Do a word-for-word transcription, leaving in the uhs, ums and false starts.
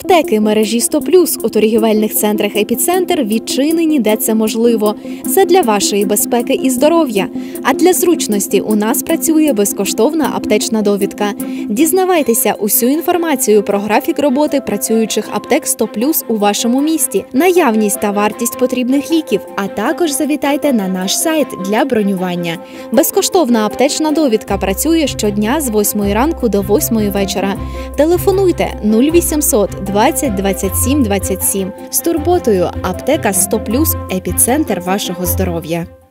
Аптеки мережі сто плюс у торгівельних центрах «Епіцентр» відчинені, де це можливо. Це для вашої безпеки і здоров'я. А для зручності у нас працює безкоштовна аптечна довідка. Дізнавайтеся усю інформацію про графік роботи працюючих аптек сто плюс у вашому місті, наявність та вартість потрібних ліків, а також завітайте на наш сайт для бронювання. Безкоштовна аптечна довідка працює щодня з восьмої ранку до восьмої вечора. Телефонуйте нуль вісімсот двадцять двадцять сім двадцять сім. З турботою аптека сто плюс – епіцентр вашого здоров'я.